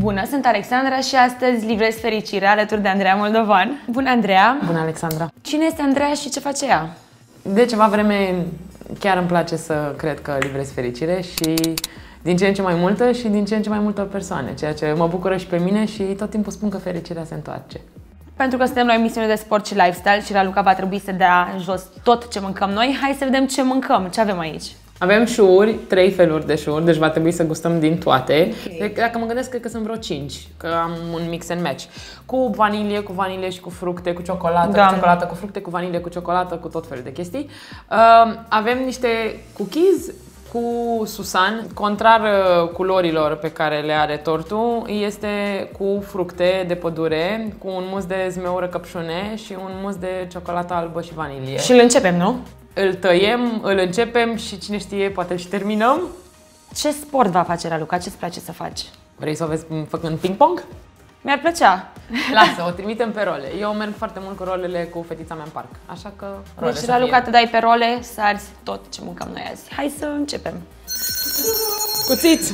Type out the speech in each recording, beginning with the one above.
Bună, sunt Alexandra și astăzi livrez fericire alături de Andreea Moldovan. Bună, Andreea! Bună, Alexandra! Cine este Andreea și ce face ea? De ceva vreme chiar îmi place să cred că livrez fericire și din ce în ce mai multă și din ce în ce mai multă persoane, ceea ce mă bucură și pe mine și tot timpul spun că fericirea se întoarce. Pentru că suntem la o emisiune de sport și lifestyle și Raluca va trebui să dea jos tot ce mâncăm noi, hai să vedem ce mâncăm, ce avem aici. Avem șuri, 3 feluri de șuri, deci va trebui să gustăm din toate. Okay. Dacă mă gândesc, cred că sunt vreo 5, că am un mix and match. Cu vanilie și cu fructe, cu ciocolată, cu ciocolată, cu fructe, cu vanilie, cu ciocolată, cu tot felul de chestii. Avem niște cookies cu susan, contrar culorilor pe care le are tortul, este cu fructe de pădure, cu un mus de zmeură căpșune și un mus de ciocolată albă și vanilie. Și îl începem, nu? Îl tăiem, îl începem și cine știe, poate și terminăm. Ce sport va face Raluca? Ce-ți place să faci? Vrei să o vezi făcând ping-pong? Mi-ar plăcea. Lasă, o trimitem pe role. Eu merg foarte mult cu rolele cu fetița mea în parc, așa că role. Deci, Raluca, te dai pe role să arzi tot ce mâncăm noi azi. Hai să începem. Cuțiți!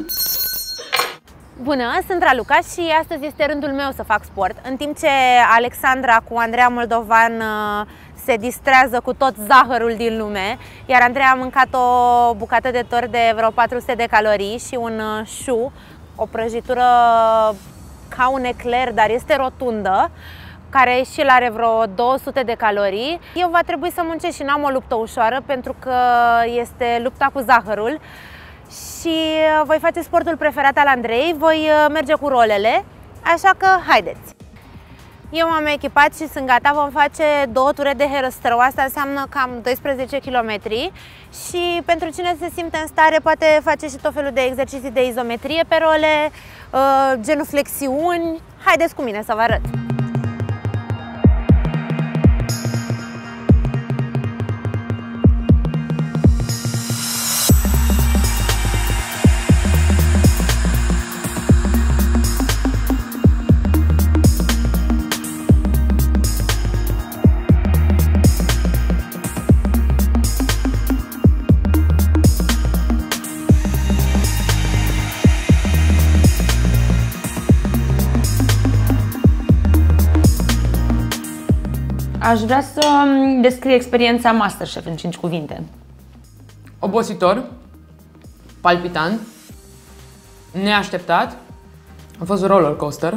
Bună, sunt Raluca și astăzi este rândul meu să fac sport. În timp ce Alexandra cu Andreea Moldovan se distrează cu tot zahărul din lume, iar Andreea a mâncat o bucată de tort de vreo 400 de calorii și un șu, o prăjitură ca un ecler, dar este rotundă, care și el are vreo 200 de calorii. Eu va trebui să muncesc și n-am o luptă ușoară pentru că este lupta cu zahărul și voi face sportul preferat al Andrei, voi merge cu rolele, așa că haideți! Eu m-am echipat și sunt gata, vom face 2 ture de herăstrău, asta înseamnă cam 12 km și pentru cine se simte în stare poate face și tot felul de exerciții de izometrie pe role, genuflexiuni. Haideți cu mine să vă arăt! Aș vrea să descrie experiența MasterChef în 5 cuvinte. Obositor, palpitant, neașteptat, a fost roller coaster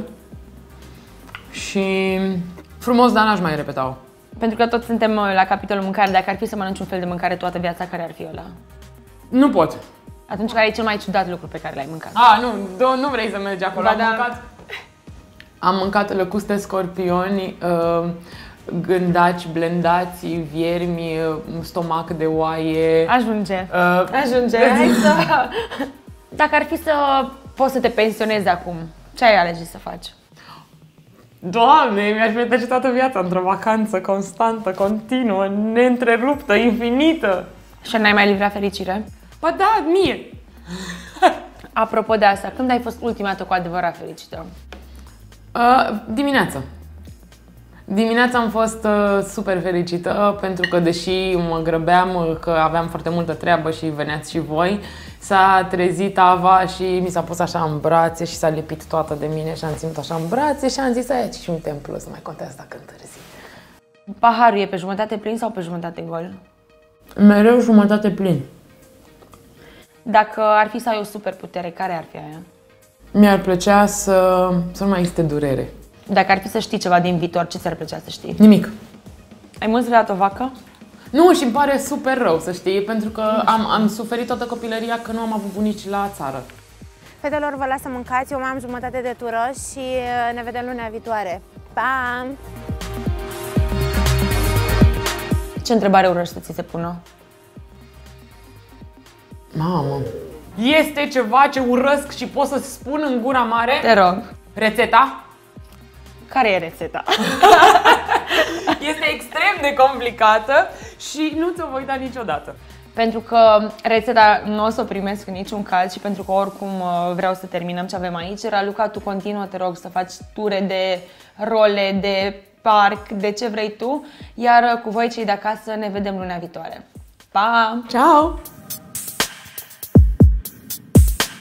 și frumos, dar n-aș mai repeta-o. Pentru că tot suntem la capitolul mâncare, dacă ar fi să mănânci un fel de mâncare toată viața, care ar fi ăla? Nu pot. Atunci, care e cel mai ciudat lucru pe care l-ai mâncat? Nu vrei să mergi acolo. Ba, Am mâncat lăcuste scorpioni, gândaci, blendați, viermi, stomac de oaie. Ajunge. Hai să... Dacă ar fi să poți să te pensionezi acum, ce ai alege să faci? Doamne, mi-aș petrece toată viața într-o vacanță constantă, continuă, neîntreruptă, infinită. Și n-ai mai livrat fericire? Ba da, mie! Apropo de asta, când ai fost ultima dată cu adevărat fericită? Dimineața. Dimineața am fost super fericită pentru că, deși mă grăbeam că aveam foarte multă treabă și veneați și voi, s-a trezit Ava și mi s-a pus așa în brațe și s-a lipit toată de mine și am ținut așa în brațe și am zis aici și un templu, să mai contează dacă întârzi. Paharul e pe jumătate plin sau pe jumătate gol? Mereu jumătate plin. Dacă ar fi să ai o superputere, care ar fi aia? Mi-ar plăcea să nu mai existe durere. Dacă ar fi să știi ceva din viitor, ce ți-ar plăcea să știi? Nimic. Ai mânzat o vacă? Nu, și îmi pare super rău, să știi, pentru că am suferit toată copilăria că nu am avut bunici la țară. Fetelor, vă las să mâncați, eu mai am jumătate de tură și ne vedem lunea viitoare. Pa! Ce întrebare urăști să ți se pună? Mamă! Este ceva ce urăsc și pot să spun în gura mare? Te rog. Rețeta? Care e rețeta? Este extrem de complicată și nu ți-o voi da niciodată. Pentru că rețeta nu o să o primesc în niciun caz și pentru că oricum vreau să terminăm ce avem aici. Raluca, tu continuă, te rog, să faci ture de role, de parc, de ce vrei tu. Iar cu voi cei de acasă ne vedem luna viitoare. Pa! Ciao!